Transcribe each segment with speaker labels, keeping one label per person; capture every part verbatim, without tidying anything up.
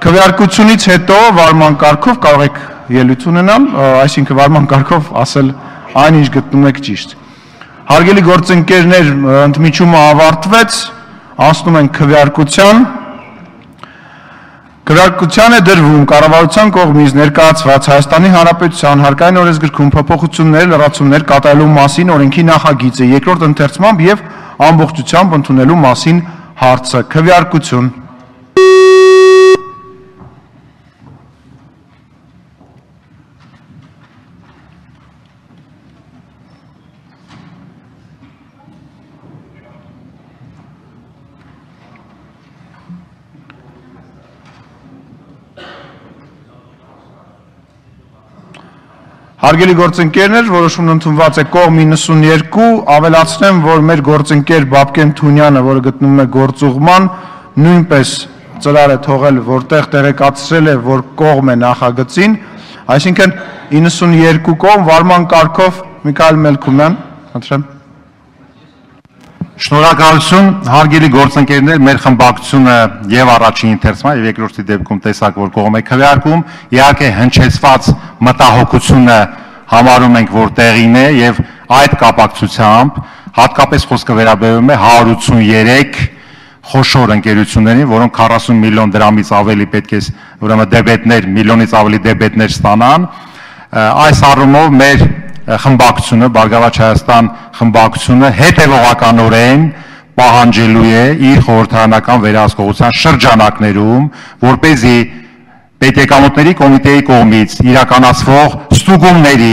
Speaker 1: Քվեարկությունից հետո վարման կարգով կարող եք ելույթ ունենալ, այսինքն վարման կարգով ասել այն ինչ գտնում եք ճիշտ։ Հարգելի գործընկերներ, ընդմիջումը ավարտվեց, անցնում ենք քվեարկության։ Քվեարկության է դրվում կառավարության կողմից ներկայացված Հայաստանի Հանրապետության հարկային օրենսգրքում փոփոխություններ, լրացումներ կատարելու մասին օրենքի նախագիծը երկրորդ ընթերցմամբ եւ ամբողջությամբ ընդունելու մասին հարցը։ Քվեարկություն։ Հարգելի գործընկերներ, որոշումն ընդունված է կողմ իննսուններկու, ավելացնեմ, որ մեր գործընկեր Բաբկեն Թունյանը, որը գտնվում է գործուղման, նույնպես ծրար է թողել, որտեղ տեղեկացրել է, որ կողմ է նախագծին, այսինքն իննսուններկու կողմ վարման կարգով Միքայել Մելքումյան, խնդրեմ։
Speaker 2: Շնորհակալություն, հարգելի գործընկերներ, մեր խմբակցությունը եւ առաջին ընթերցման եւ երկրորդի դեպքում տեսակ, որ կողմ է քվեարկում, իհարկե հնչեցված մտահոգությունը համարում ենք, որ տեղին է եւ այդ կապակցությամբ հատկապես խոսքը վերաբերում է հարյուր ութսուներեք խոշոր ընկերություններին, որոնք քառասուն միլիոն դրամից ավելի պետք է ուրեմն դեբետներ, միլիոնից ավելի դեբետներ ստանան, այս առումով մեր խմբակցությունը, Բարգավաճ Հայաստան խմբակցությունը հետևողականորեն պահանջելու է իր խորհրդարանական վերահսկողության շրջանակներում, որպեսզի պետեկամուտների կոմիտեի կողմից իրականացվող ստուգումների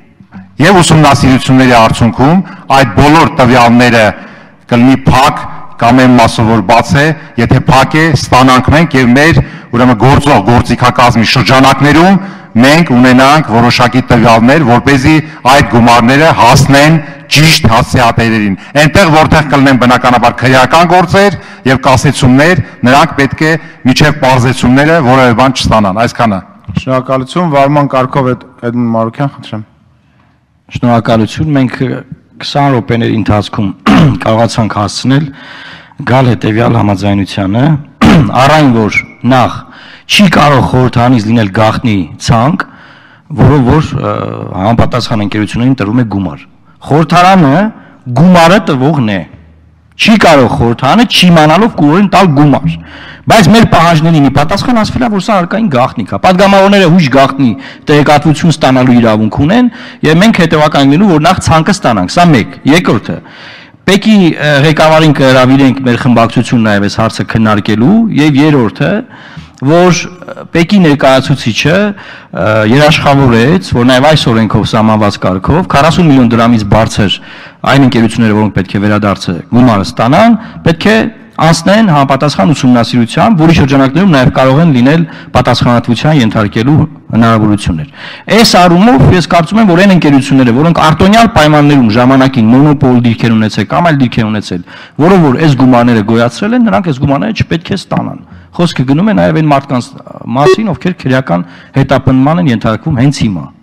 Speaker 2: եւ ուսումնասիրությունների արդյունքում այդ բոլոր տվյալները կլինի փակ կամ այն մասով որ բաց է, եթե փակ է, ստանանք մենք եւ մեր ուրեմն գործող գործիքակազմի շրջանակներում մենք ունենանք որոշակի տվյալներ, որպեսզի այդ գումարները հասնեն ճիշտ հասցեատերերին։ Այնտեղ, որտեղ կլինեն բնականաբար քրեական գործեր եւ կասեցումներ, նրանք պետք է միջև պարզեցումները որևէ բան չստանան։ Այսքանը։
Speaker 1: Շնորհակալություն, վարման կարգով Էդմոն Մարուկյան, խնդրեմ։
Speaker 3: Շնորհակալություն, մենք քսան րոպեների ընթացքում կարողացանք հասցնել գալ հետեւյալ համաձայնությանը, առայն որ նախ չի կարող խորհրդարանից լինել գաղտնի ցանկ, որով որ համապատասխան ընկերություններին տրվում է գումար։ Խորհրդարանը գումարը տվողն է։ Չի կարող խորհրդարանը չիմանալով կուրորեն տալ գումար։ Բայց մեր պահանջներին պատասխան ասվել է, որ սա հարկային գաղտնիք է։ Պատգամավորները հույժ գաղտնի տեղեկատվություն ստանալու իրավունք ունեն, եւ մենք հետեւական լինելու, որ նախ ցանկը ստանանք։ Սա մեկ։ Երկրորդը Պեկի ղեկավարին կհրավիրենք մեր խմբակցություն նաև այս հարցը քննարկելու, եւ երրորդը որ Պեկի ներկայացուցիչը երաշխավորեց, որ նաև այս օրենքով սահմանված կարգով քառասուն միլիոն դրամից բարձր այն ընկերությունները, որոնք պետք է վերադարձը գումարը ստանան, պետք է անցնեն համապատասխան ուսումնասիրության, որի շրջանակներում նաև կարող են լինել պատասխանատվության ենթարկելու հնարավորություններ։ Այս առումով ես կարծում եմ, որ այն ընկերությունները, որոնք արտոնյալ պայմաններում ժամանակին մոնոպոլ դիրքեր ունեցել կամ այլ դիրքեր ունեցել, որով որ այս գումարները գոյացրել են, նրանք այս գումարները չպետք է ստանան։ Խոսքը գնում է նաև այն մարդկանց մասին, ովքեր քրեական հետապնդման են ենթարկվում հենց հիմա։